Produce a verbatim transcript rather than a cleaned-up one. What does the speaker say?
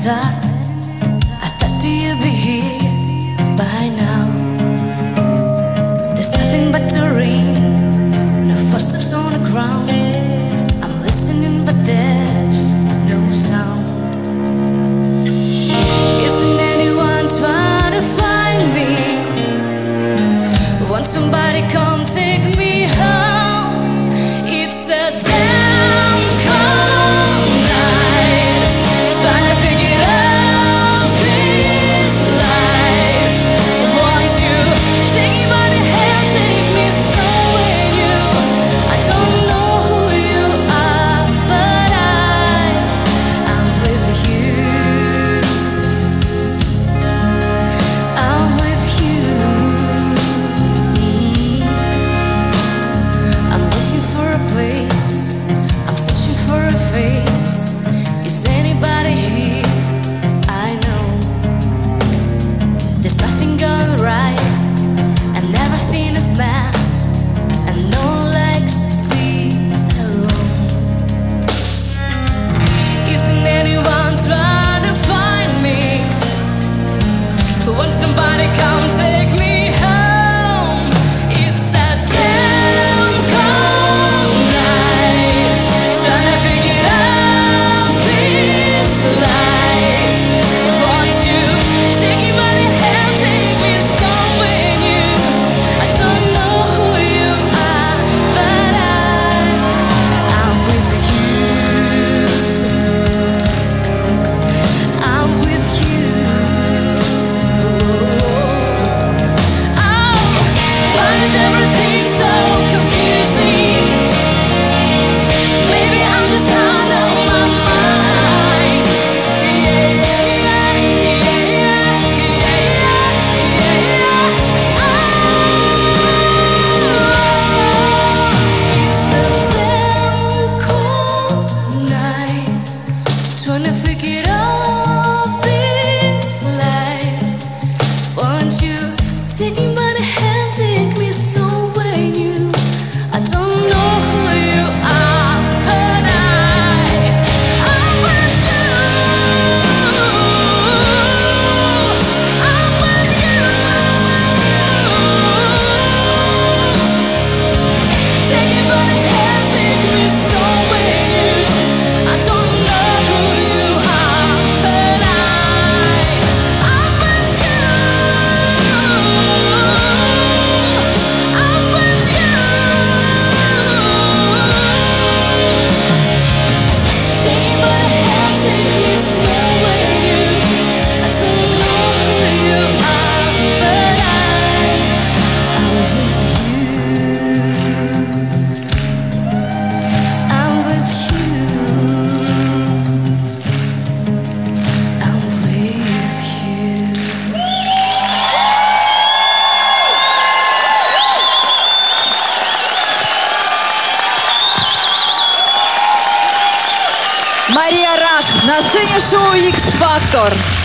dark. I thought do you be here by now? There's nothing but the rain, no footsteps on the ground. I'm listening but there's no sound. Isn't anyone trying to find me? Want somebody come take me home? It's a damn cold night, trying to figure out this life. Want you take me by the hand, take me somewhere new. I don't know who you are, but I, I'm with you. I'm with you. I'm looking for a place, I'm searching for a face. Is anybody here? I know there's nothing going right, and everything is mess, and no one likes to be alone. Isn't anyone trying to find me? Won't somebody come take me home? It's a damn cold night, trying to figure out this life. Want you take me by the hand, take me somewhere new. I don't know who you are, but I, I'm with you. I'm with you. Oh, why is everything so confusing? Maybe I'm just out of my mind. Yeah, yeah, yeah, yeah, yeah, yeah. Oh, it's a damn cold night, trying to figure out this life. Want you take me by the hand, take me somewhere new. I don't know who you are, but I, I'm with you. I'm with you. Take me by the hand, take me somewhere new. I don't know who you are, but I, I'm with you. I'm with you. Take me by the hand, take me somewhere new. I don't know who you are, but I, I'm with you. I'm with you. I'm with you. Мария Рак на сцене шоу X Factor.